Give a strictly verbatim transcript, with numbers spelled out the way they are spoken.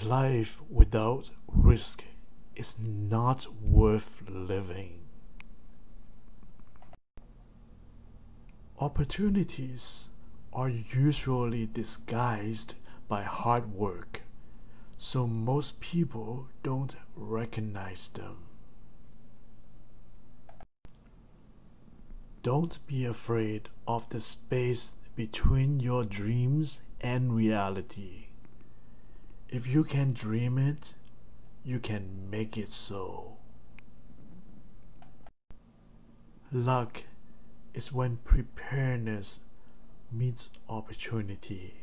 Life without risk is not worth living. Opportunities are usually disguised by hard work, so most people don't recognize them. Don't be afraid of the space between your dreams and reality. If you can dream it, you can make it so. Luck is when preparedness meets opportunity.